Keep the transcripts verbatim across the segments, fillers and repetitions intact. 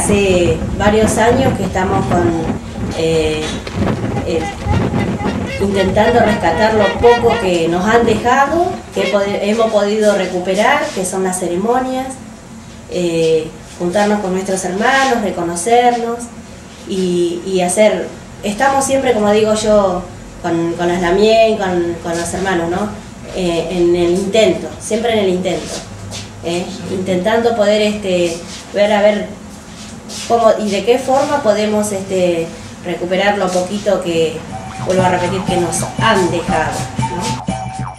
hace varios años que estamos con, eh, eh, intentando rescatar lo poco que nos han dejado, que hemos podido recuperar, que son las ceremonias, eh, juntarnos con nuestros hermanos, reconocernos y, y hacer, estamos siempre, como digo yo, con, con las Lamien, con, con los hermanos, ¿no? Eh, en el intento, siempre en el intento, eh, intentando poder este, ver a ver cómo y de qué forma podemos este, recuperar lo poquito que, vuelvo a repetir, que nos han dejado, ¿no?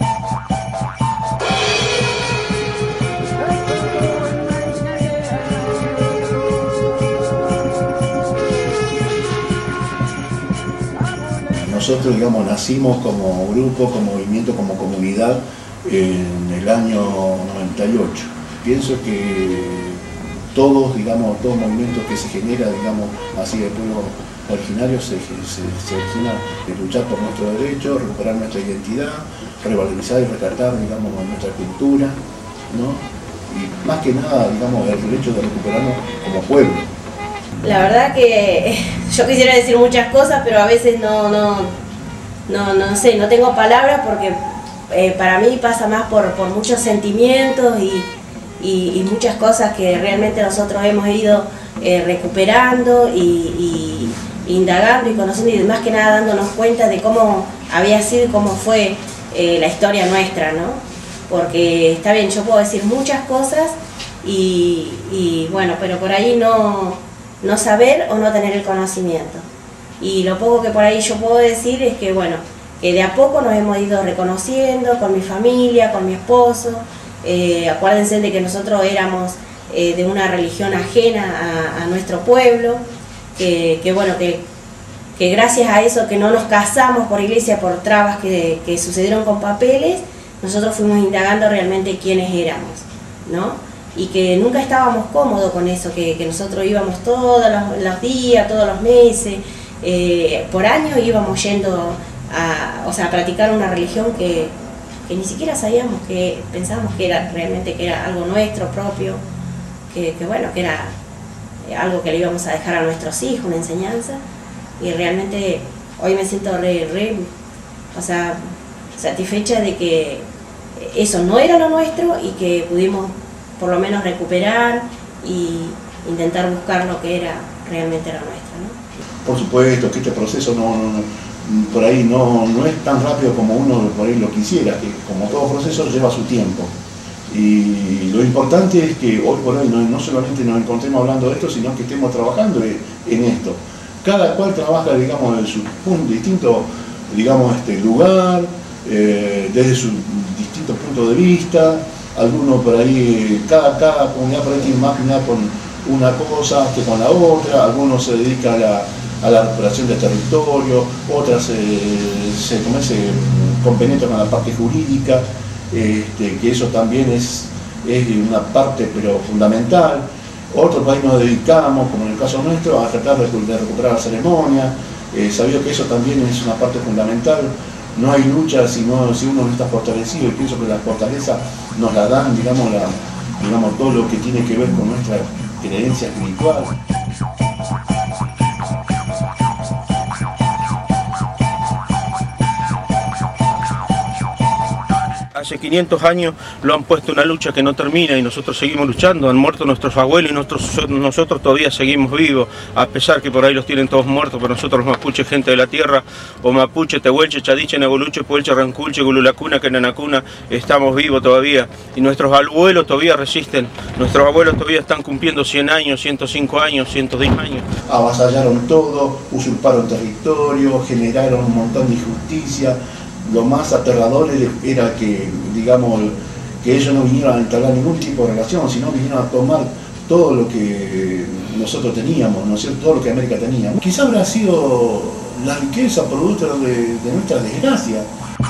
Nosotros, digamos, nacimos como grupo, como movimiento, como comunidad en el año noventa y ocho. Pienso que todos, digamos, todo movimiento que se genera, digamos, así de pueblo originario se, se, se origina de luchar por nuestros derechos, recuperar nuestra identidad, revalorizar y rescatar, digamos, nuestra cultura, ¿no? Y más que nada, digamos, el derecho de recuperarnos como pueblo. La verdad que yo quisiera decir muchas cosas, pero a veces no, no, no, no sé, no tengo palabras porque eh, para mí pasa más por, por muchos sentimientos y, y, y muchas cosas que realmente nosotros hemos ido eh, recuperando y, y indagando y conociendo y más que nada dándonos cuenta de cómo había sido y cómo fue eh, la historia nuestra, ¿no? Porque está bien, yo puedo decir muchas cosas y, y bueno, pero por ahí no... no saber o no tener el conocimiento. Y lo poco que por ahí yo puedo decir es que, bueno, que de a poco nos hemos ido reconociendo con mi familia, con mi esposo. Eh, acuérdense de que nosotros éramos eh, de una religión ajena a, a nuestro pueblo, que, que bueno, que, que gracias a eso que no nos casamos por iglesia, por trabas que, que sucedieron con papeles, nosotros fuimos indagando realmente quiénes éramos, ¿no? Y que nunca estábamos cómodos con eso, que, que nosotros íbamos todos los, los días, todos los meses, eh, por años íbamos yendo a, o sea, a practicar una religión que, que ni siquiera sabíamos, que pensábamos que era realmente que era algo nuestro propio, que, que bueno, que era algo que le íbamos a dejar a nuestros hijos, una enseñanza, y realmente hoy me siento re, re, o sea, satisfecha de que eso no era lo nuestro y que pudimos por lo menos recuperar y intentar buscar lo que era realmente era nuestro, ¿no? Por supuesto que este proceso no, no, no, por ahí no, no es tan rápido como uno por ahí lo quisiera, que como todo proceso lleva su tiempo. Y lo importante es que hoy por hoy no, no solamente nos encontremos hablando de esto, sino que estemos trabajando en esto. Cada cual trabaja, digamos, en su punto, distinto, digamos, este lugar, eh, desde su distintos puntos de vista. Algunos por ahí, cada, cada comunidad por ahí tiene más unidad con una cosa que con la otra, algunos se dedican a la, a la recuperación del territorio, otras eh, se, como se compenetran con la parte jurídica, este, que eso también es, es una parte pero fundamental. Otros por ahí nos dedicamos, como en el caso nuestro, a tratar de, de recuperar la ceremonia, eh, sabido que eso también es una parte fundamental. No hay lucha si, no, si uno no está fortalecido, y pienso que la fortaleza nos la dan, digamos, la, digamos, todo lo que tiene que ver con nuestra creencia espiritual. Hace quinientos años lo han puesto una lucha que no termina y nosotros seguimos luchando. Han muerto nuestros abuelos y nosotros, nosotros todavía seguimos vivos, a pesar que por ahí los tienen todos muertos, pero nosotros los mapuches, gente de la tierra, o mapuche, tehuelche, chadiche, negoluche, puelche, ranculche, gululacuna, kenanacuna, estamos vivos todavía. Y nuestros abuelos todavía resisten, nuestros abuelos todavía están cumpliendo cien años, ciento cinco años, ciento diez años. Avasallaron todo, usurparon territorio, generaron un montón de injusticia. Lo más aterrador era que, digamos, que ellos no vinieron a entablar ningún tipo de relación, sino vinieron a tomar todo lo que nosotros teníamos, ¿no es cierto? Todo lo que América tenía. Quizá habrá sido la riqueza producto de, de nuestra desgracia.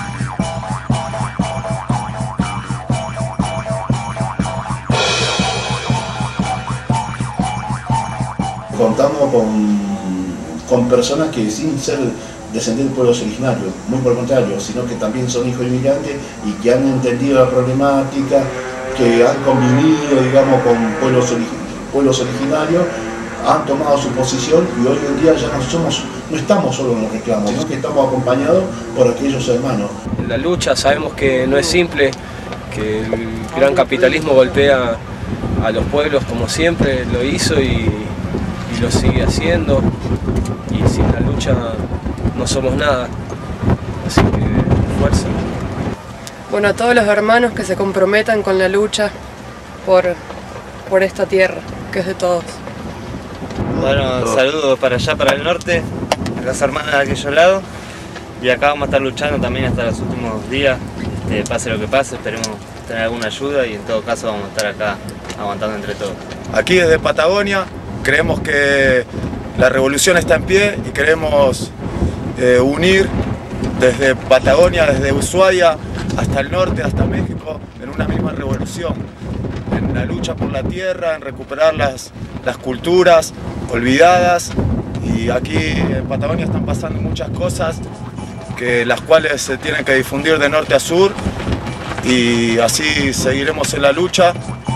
Contamos con, con personas que sin ser descendientes de pueblos originarios, muy por el contrario, sino que también son hijos inmigrantes y que han entendido la problemática, que han convivido, digamos, con pueblos, pueblos originarios han tomado su posición y hoy en día ya no somos, no estamos solo en los reclamos, sino que estamos acompañados por aquellos hermanos. La lucha sabemos que no es simple, que el gran capitalismo golpea a los pueblos como siempre lo hizo y, y lo sigue haciendo, y sin la lucha no somos nada, así que fuerza. Bueno, a todos los hermanos que se comprometan con la lucha por, por esta tierra, que es de todos. Bueno, saludos para allá, para el norte, a las hermanas de aquellos lados, y acá vamos a estar luchando también hasta los últimos días, este, pase lo que pase, esperemos tener alguna ayuda y en todo caso vamos a estar acá aguantando entre todos. Aquí desde Patagonia creemos que la revolución está en pie y queremos eh, unir desde Patagonia, desde Ushuaia hasta el norte, hasta México, en una misma revolución, en la lucha por la tierra, en recuperar las, las culturas olvidadas. Y aquí en Patagonia están pasando muchas cosas, que, las cuales se tienen que difundir de norte a sur, y así seguiremos en la lucha.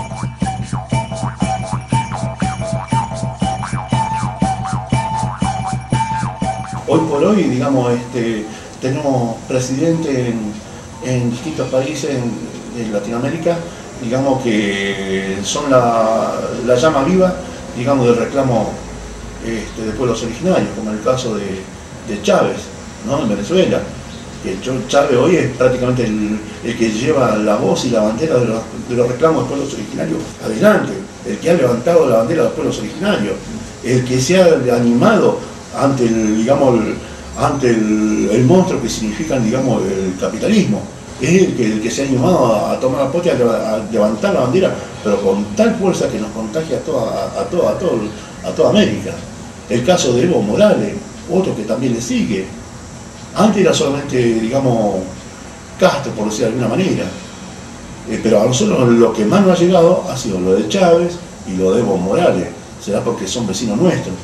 Hoy por hoy, digamos, este, tenemos presidente en, en distintos países en, en Latinoamérica, digamos, que son la, la llama viva, digamos, del reclamo este, de pueblos originarios, como en el caso de, de Chávez, ¿no?, en Venezuela. Que Chávez hoy es prácticamente el, el que lleva la voz y la bandera de los, de los reclamos de pueblos originarios adelante, el que ha levantado la bandera de los pueblos originarios, el que se ha animado ante el, digamos, el, ante el, el monstruo que significan, digamos, el capitalismo. Es el que, el que se ha animado a, a tomar la posta, a, a levantar la bandera, pero con tal fuerza que nos contagia a toda, a, toda, a, todo, a toda América. El caso de Evo Morales, otro que también le sigue. Antes era solamente, digamos, Castro, por decir de alguna manera. Eh, pero a nosotros lo que más nos ha llegado ha sido lo de Chávez y lo de Evo Morales. Será porque son vecinos nuestros.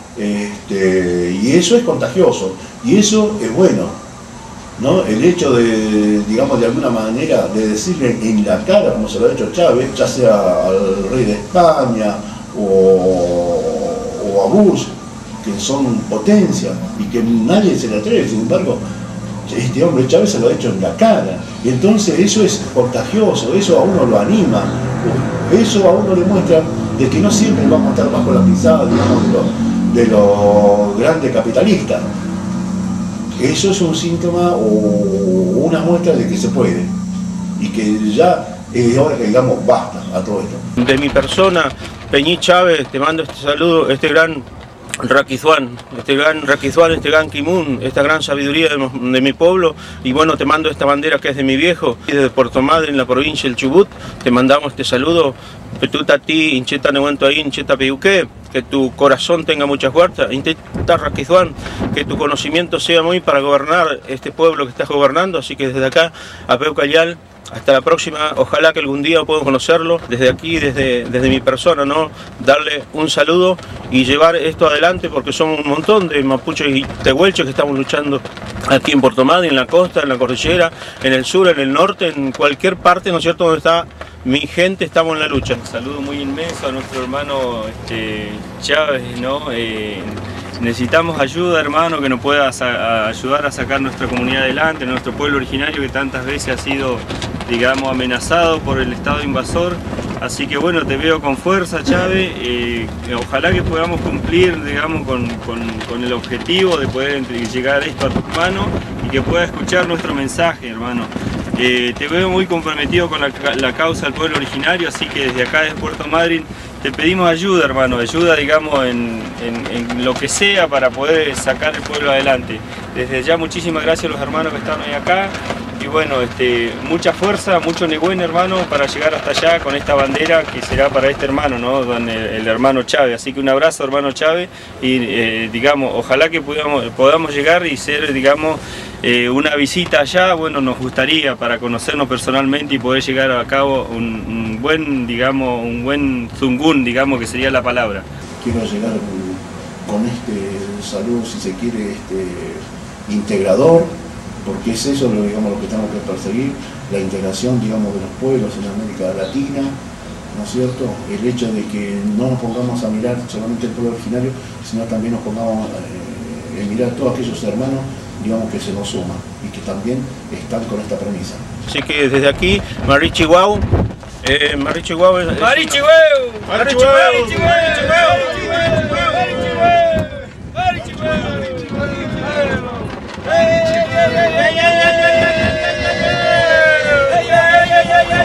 Este, y eso es contagioso. Y eso es bueno, ¿no? El hecho de, digamos, de alguna manera, de decirle en la cara, como se lo ha hecho Chávez, ya sea al rey de España o, o a Bush, que son potencias y que nadie se le atreve. Sin embargo, este hombre Chávez se lo ha hecho en la cara, y entonces eso es contagioso, eso a uno lo anima, eso a uno le muestra de que no siempre vamos a estar bajo la pisada, digamos, de los, de los grandes capitalistas. Eso es un síntoma o una muestra de que se puede, y que ya es hora que digamos basta a todo esto. De mi persona, Peñi Chávez, te mando este saludo, este gran Raquizuán, este gran Raquizuán, este gran Kimun, esta gran sabiduría de, de mi pueblo. Y bueno, te mando esta bandera que es de mi viejo, desde Puerto Madryn, en la provincia del Chubut. Te mandamos este saludo, Petuta ti, Incheta Nehuento ahí, Incheta Peyuque, que tu corazón tenga mucha fuerza, Intenta Raquizuán, que tu conocimiento sea muy para gobernar este pueblo que estás gobernando. Así que desde acá, a Peucayal, hasta la próxima, ojalá que algún día puedan conocerlo, desde aquí, desde, desde mi persona, ¿no? Darle un saludo y llevar esto adelante, porque son un montón de mapuches y tehuelches que estamos luchando aquí en Puerto Madryn, en la costa, en la cordillera, en el sur, en el norte, en cualquier parte, ¿no es cierto?, donde está mi gente, estamos en la lucha. Un saludo muy inmenso a nuestro hermano este, Chávez, ¿no? Eh, necesitamos ayuda, hermano, que nos pueda a ayudar a sacar nuestra comunidad adelante, nuestro pueblo originario que tantas veces ha sido, digamos, amenazado por el Estado invasor. Así que bueno, te veo con fuerza, Chávez. Eh, ojalá que podamos cumplir, digamos, con, con, con el objetivo de poder llegar esto a tus manos y que puedas escuchar nuestro mensaje, hermano. Eh, te veo muy comprometido con la, la causa del pueblo originario, así que desde acá, desde Puerto Madryn, te pedimos ayuda, hermano, ayuda, digamos, en, en, en lo que sea para poder sacar el pueblo adelante. Desde ya, muchísimas gracias a los hermanos que están hoy acá. Y bueno, este, mucha fuerza, mucho negüen, hermano, para llegar hasta allá con esta bandera que será para este hermano, ¿no? Don, el, el hermano Chávez. Así que un abrazo, hermano Chávez, y eh, digamos, ojalá que podamos, podamos llegar y ser, digamos, eh, una visita allá. Bueno, nos gustaría para conocernos personalmente y poder llegar a cabo un, un buen, digamos, un buen zungún, digamos, que sería la palabra. Quiero llegar con este saludo, si se quiere, este, integrador, porque es eso lo, digamos, lo que tenemos que perseguir, la integración, digamos, de los pueblos en América Latina, ¿no es cierto? El hecho de que no nos pongamos a mirar solamente el pueblo originario, sino también nos pongamos eh, a mirar a todos aquellos hermanos, digamos, que se nos suman y que también están con esta premisa. Así que desde aquí, Marichi Guau, eh, Marichi Guau es... Marichi Guau, Marichi Guau, Marichi Guau, Marichi Guau, Marichi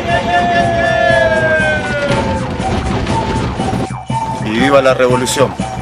Y viva la revolución.